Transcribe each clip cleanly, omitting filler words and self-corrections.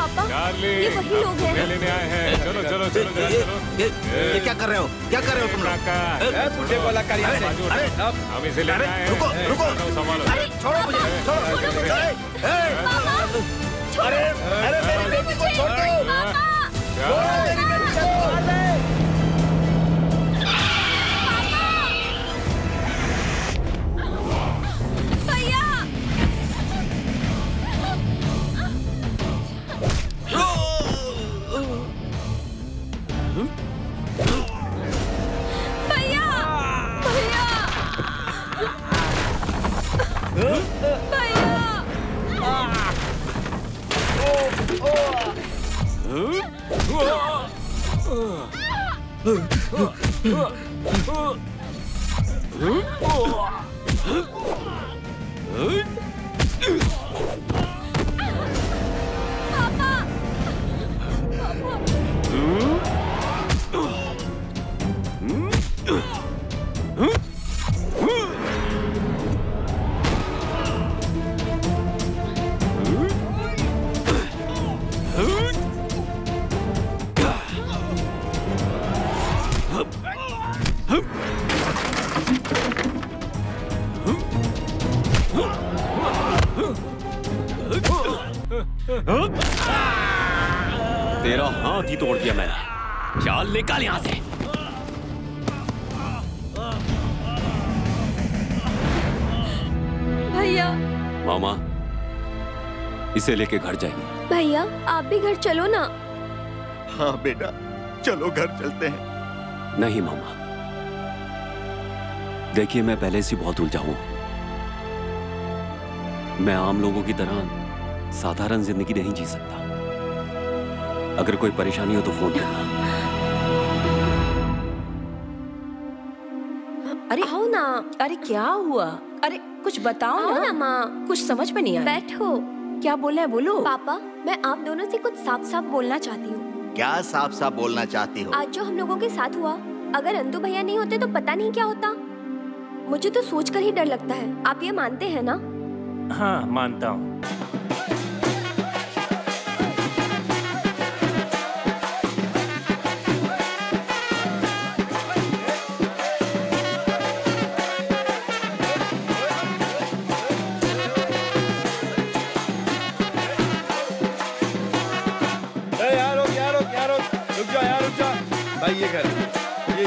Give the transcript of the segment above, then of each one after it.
पापा, ये वही लोग हैं। लेने आए हैं। चलो चलो चलो चलो। ये क्या कर रहे हो? क्या कर रहे हो तुम लोग? मुझे बोला कर यहाँ से। हम इसे लेने आए हैं। रुको रुको, संभालो। अरे छोड़ो मुझे, छोड़ो। अरे अरे मेरी बेटी को छोड़ दो। छोड़ो मेरी बेटी को। भैया भैया तेरा हाथ ही तोड़ दिया मैंने। चाल निकाल यहां से। भैया मामा, इसे लेके घर जाइए। भैया आप भी घर चलो ना। हाँ बेटा, चलो घर चलते हैं। नहीं मामा, देखिए मैं पहले से बहुत उलझा हूं। मैं आम लोगों की तरह साधारण जिंदगी नहीं जी सकता। अगर कोई परेशानी हो तो फोन करना। अरे आओ ना। अरे क्या हुआ? अरे कुछ बताओ ना माँ। कुछ समझ में नहीं आया। बैठो। क्या बोलना है बोलो। पापा, मैं आप दोनों से कुछ साफ साफ बोलना चाहती हूँ। क्या साफ साफ बोलना चाहती हो? आज जो हम लोगों के साथ हुआ, अगर अंदू भैया नहीं होते तो पता नहीं क्या होता। मुझे तो सोचकर ही डर लगता है। आप ये मानते हैं ना? हाँ मानता हूँ। भाई ये घर ये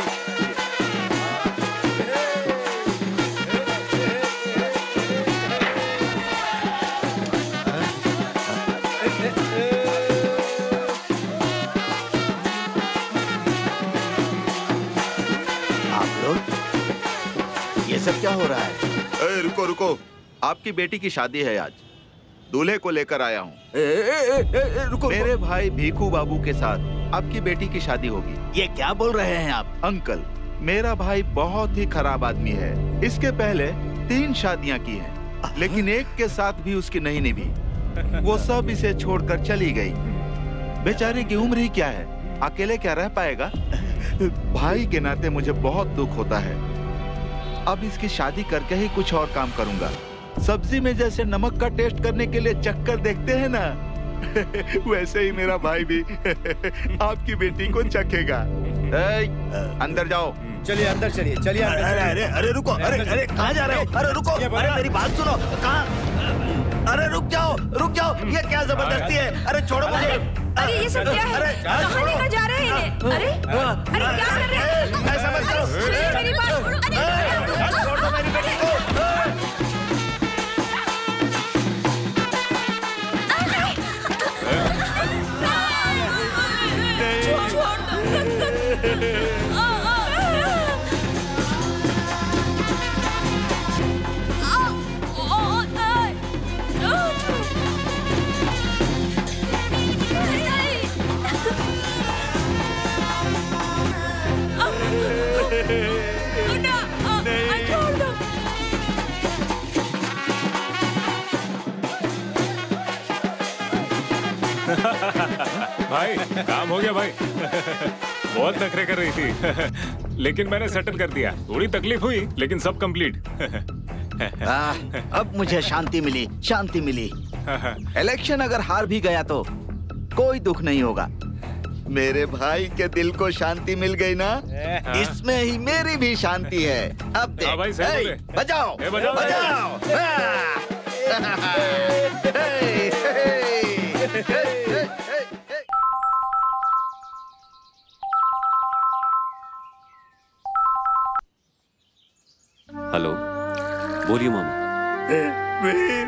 आप लोग, ये सब क्या हो रहा है? रुको रुको, आपकी बेटी की शादी है आज। दूल्हे को लेकर आया हूँ। रुको। मेरे भाई भीखू बाबू के साथ आपकी बेटी की शादी होगी। ये क्या बोल रहे हैं आप? अंकल, मेरा भाई बहुत ही खराब आदमी है। इसके पहले 3 शादियां की हैं, लेकिन एक के साथ भी उसकी नहीं निभी। वो सब इसे छोड़कर चली गई। बेचारे की उम्र ही क्या है, अकेले क्या रह पाएगा। भाई के नाते मुझे बहुत दुख होता है। अब इसकी शादी करके ही कुछ और काम करूंगा। सब्जी में जैसे नमक का टेस्ट करने के लिए चक्कर देखते हैं ना, वैसे ही मेरा भाई भी आपकी बेटी को चखेगा। अंदर जाओ। चलिए अंदर चलिए, चलिए अंदर। अरे अरे अरे रुको, अरे अरे कहाँ जा रहे हो? अरे रुको, अरे मेरी बात सुनो। कहाँ? अरे रुक जाओ, रुक जाओ। ये क्या जबरदस्ती है? अरे छोड़ो मुझे। अरे ये सब क्या है? कहाँ लेकर जा रहे हैं इन्हें? अरे अरे क्या कर रहे हैं? ऐसा मत करो। मेरी बात छोड़ो। छोड़ दो मेरी बेटी को। भाई काम हो गया भाई। बहुत नखरे कर रही थी लेकिन मैंने सेटल कर दिया। थोड़ी तकलीफ हुई लेकिन सब कंप्लीट। अब मुझे शांति मिली, शांति मिली। इलेक्शन अगर हार भी गया तो कोई दुख नहीं होगा। मेरे भाई के दिल को शांति मिल गई ना, इसमें ही मेरी भी शांति है। अब देख, भाई सही बोले। बजाओ बजाओ, बजाओ। हेलो, बोलिए मामा। वीर,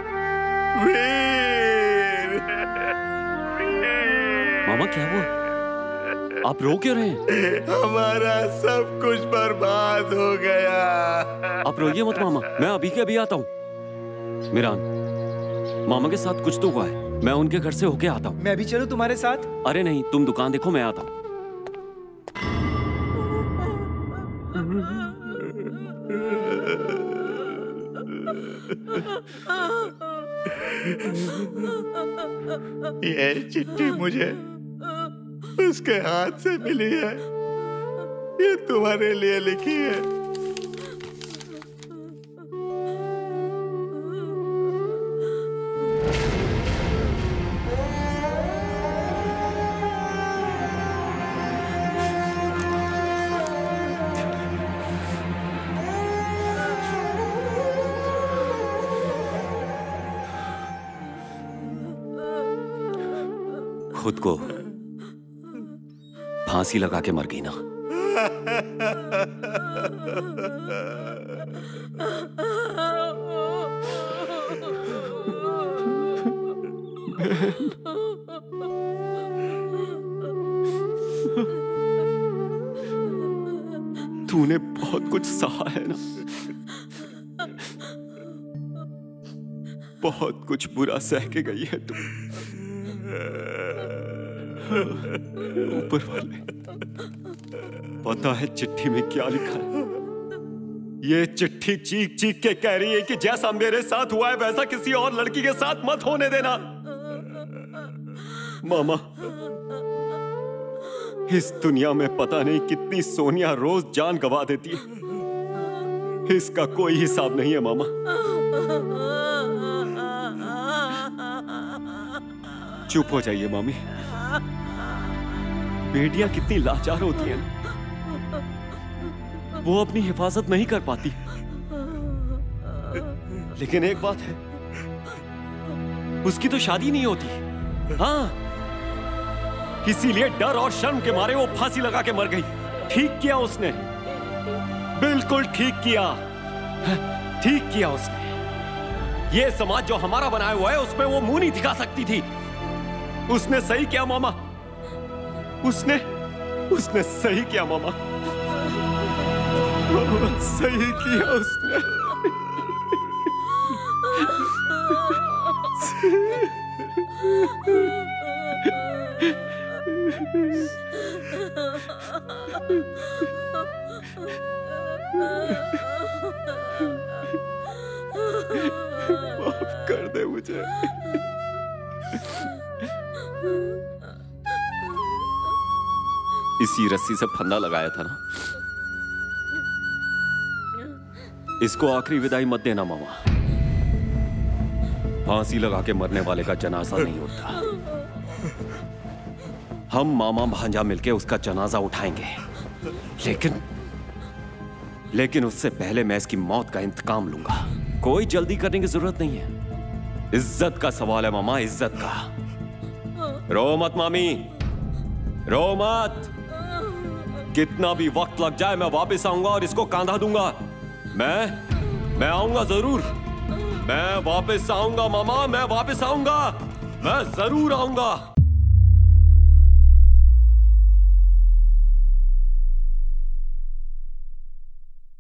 वीर। मामा क्या हुआ? आप रो क्यों रहे हैं? हमारा सब कुछ बर्बाद हो गया। आप रोइए मत मामा, मैं अभी के अभी आता हूँ। मिरान, मामा के साथ कुछ तो हुआ है, मैं उनके घर से होके आता हूँ। मैं भी चलूं तुम्हारे साथ? अरे नहीं, तुम दुकान देखो, मैं आता हूँ। ये चिट्ठी मुझे उसके हाथ से मिली है, ये तुम्हारे लिए लिखी है। खुद को फांसी लगा के मर गई ना। तूने बहुत कुछ सहा है ना, बहुत कुछ बुरा सह के गई है तू। ऊपर वाले, पता है चिट्ठी में क्या लिखा है? ये चिट्ठी चीख चीख के कह रही है कि जैसा मेरे साथ हुआ है वैसा किसी और लड़की के साथ मत होने देना। मामा, इस दुनिया में पता नहीं कितनी सोनिया रोज जान गवा देती है, इसका कोई हिसाब नहीं है मामा। चुप हो जाइए मामी, बेटियां कितनी लाचार होती हैं, वो अपनी हिफाजत नहीं कर पाती। लेकिन एक बात है, उसकी तो शादी नहीं होती। हाँ, इसीलिए डर और शर्म के मारे वो फांसी लगा के मर गई। ठीक किया उसने, बिल्कुल ठीक किया, ठीक किया उसने। ये समाज जो हमारा बनाया हुआ है उसमें वो मुंह नहीं दिखा सकती थी। उसने सही किया मामा, उसने सही किया मामा, सही किया उसने। माफ कर दे मुझे। इसी रस्सी से फंदा लगाया था ना, इसको आखिरी विदाई मत देना मामा। फांसी लगा के मरने वाले का जनाजा नहीं उठता। हम मामा भांजा मिलके उसका जनाजा उठाएंगे, लेकिन उससे पहले मैं इसकी मौत का इंतकाम लूंगा। कोई जल्दी करने की जरूरत नहीं है, इज्जत का सवाल है मामा, इज्जत का। रो मत मामी, रो मत। कितना भी वक्त लग जाए मैं वापस आऊंगा और इसको कांधा दूंगा। मैं आऊंगा जरूर, मैं वापस आऊंगा मामा, मैं वापस आऊंगा, मैं जरूर आऊंगा।